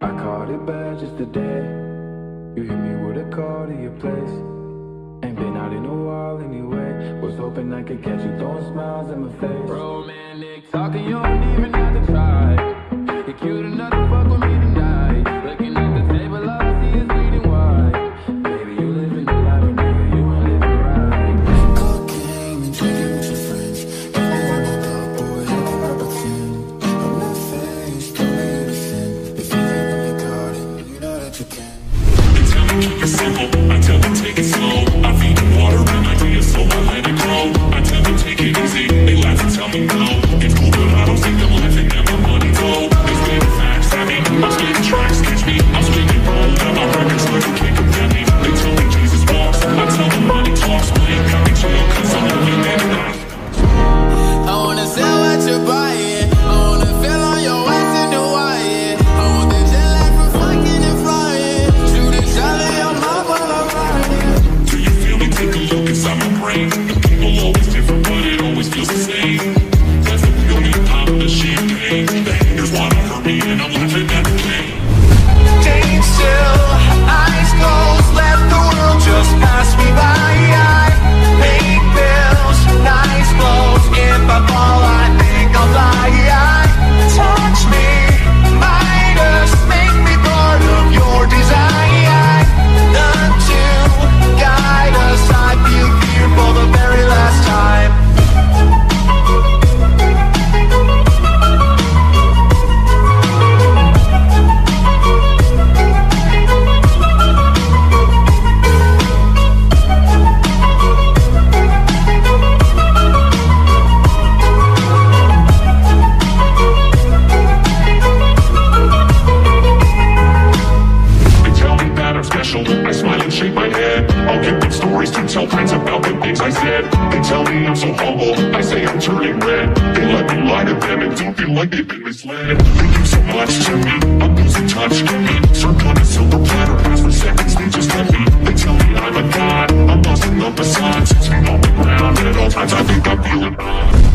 I caught it bad just today. You hit me with a call to your place. Ain't been out in a while anyway. Was hoping I could catch you throwing smiles in my face. Romantic talking, you don't even have to try. You're cute enough to fuck with me tonight. Looking at the table, all I see is bleeding white. Baby, you living the life, but nigga, you ain't living right. Cocaine and drinking with your friends. You want to go, boy, I cannot pretend. I'm not faced, don't need to sin. If you think that you got it, you know that you can. They tell me keep it simple, I tell them take it slow. I feed them water and ideas, so I let it grow. I tell them take it easy, they laugh and tell me no. It's cool, but I don't think them laughing at my money though. They spit facts at me, I'm spitting tracks, catch me. I'm spitting roll, got my records like you can't compare me. They tell me Jesus walks, I tell them money talks. But ain't got me chill, cause I'm living in it. I wanna sell what you're buying. I wanna feel on your ass in Hawaii. I want the jet lag from fucking and flying. Shoot a shot at your mouth while I'm riding. Do you feel me? Take a look inside my brain. People always different, but it always feels the same. That's the beauty of popping the champagne. The haters wanna hurt me and I'm laughing at the pain. Staying still, eyes closed, let the world just pass me by. I pay bills, nice clothes. If I fall, I think I'll fly. Touch me, Midas, make me part of your design. None to guide us. I feel fear for the very last time. I smile and shake my head. I'll give them stories to tell friends about the things I said. They tell me I'm so humble, I say I'm turning red. They let me lie to them and don't feel like they've been misled. They do so much to me, I'm losing touch. Give me served on a silver platter, pass for seconds, they just let me. They tell me I'm a god, I'm lost in the facade. 6 feet on the ground at all times, I think I'm feeling odd.